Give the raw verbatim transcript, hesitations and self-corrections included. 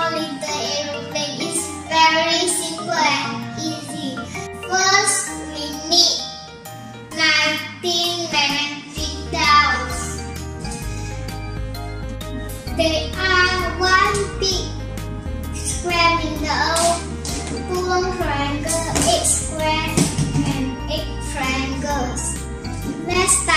only the aeroplane is very simple and easy. First, we need nineteen magnetic dials. They are one big square window, two long triangles, eight square, and eight triangles. Let's start.